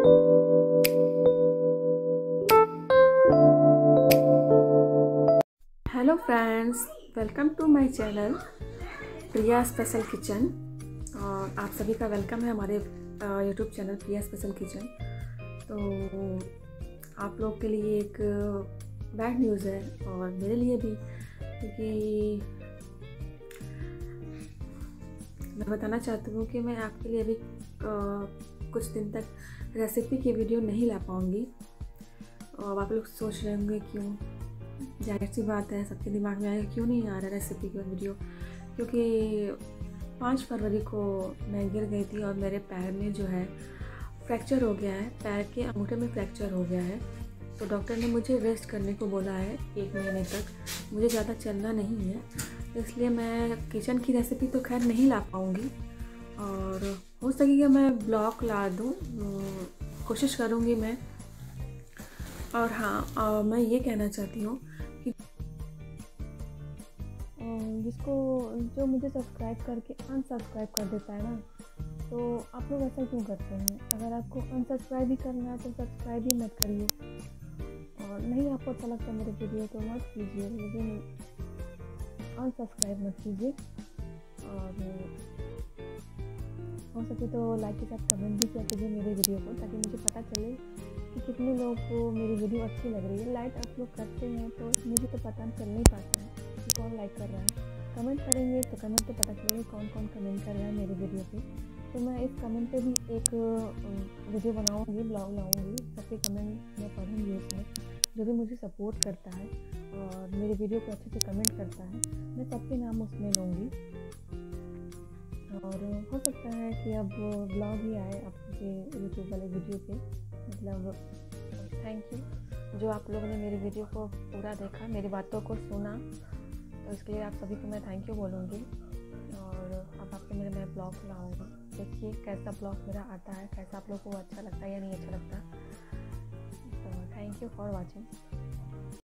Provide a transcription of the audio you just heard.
Hello friends, welcome to my channel Priya special kitchen. और आप सभी का वेलकम है हमारे YouTube channel Priya special kitchen. तो आप लोग के लिए एक बैड न्यूज़ है और मेरे लिए भी, क्योंकि मैं बताना चाहती हूँ कि मैं आपके लिए अभी कुछ दिन तक रेसिपी की वीडियो नहीं ला पाऊँगी। और आप लोग सोच रहे होंगे क्यों, जाहिर सी बात है, सबके दिमाग में आएगा क्यों नहीं आ रहा रेसिपी की वीडियो। क्योंकि 5 फरवरी को मैं गिर गई थी और मेरे पैर में जो है फ्रैक्चर हो गया है, पैर के अंगूठे में फ्रैक्चर हो गया है। तो डॉक्टर ने मुझे रेस्ट करने को बोला है 1 महीने तक। मुझे ज़्यादा चलना नहीं है, इसलिए मैं किचन की रेसिपी तो खैर नहीं ला पाऊँगी। और हो सकेगा मैं ब्लॉग ला दूँ, कोशिश करूँगी मैं। और हाँ, मैं ये कहना चाहती हूँ कि जो मुझे सब्सक्राइब करके अनसब्सक्राइब कर देता है ना, तो आप लोग ऐसा क्यों करते हैं? अगर आपको अनसब्सक्राइब ही करना है तो सब्सक्राइब ही मत करिए। और नहीं आपको अच्छा लगता मेरे वीडियो तो मत कीजिए, लेकिन अनसब्सक्राइब मत कीजिए। और हो सके तो लाइक के साथ कमेंट भी किया कीजिए मेरे वीडियो को, ताकि मुझे पता चले कि कितने लोगों को मेरी वीडियो अच्छी लग रही है। लाइक आप लोग करते हैं तो मुझे तो पता चल नहीं पाता है कि कौन लाइक कर रहा है। कमेंट करेंगे तो कमेंट पे पता चलेगा कौन कौन कमेंट कर रहा है मेरे वीडियो पे। तो मैं इस कमेंट पे भी एक वीडियो बनाऊंगी, ब्लॉग लाऊंगी। सबके कमेंट मैं पढ़ूंगी उसमें, जो भी मुझे सपोर्ट करता है और मेरे वीडियो को अच्छे से कमेंट करता है, मैं सबके नाम उसमें लूँगी। और हो सकता है कि अब ब्लॉग ही आए आपके यूट्यूब वाले वीडियो पे। मतलब थैंक यू जो आप लोगों ने मेरी वीडियो को पूरा देखा, मेरी बातों को सुना, तो इसके लिए आप सभी को मैं थैंक यू बोलूँगी। और अब आपके मेरे मैं ब्लॉग लाऊँगी, देखिए कैसा ब्लॉग मेरा आता है, कैसा आप लोगों को अच्छा लगता है या नहीं अच्छा लगता। तो थैंक यू फॉर वॉचिंग।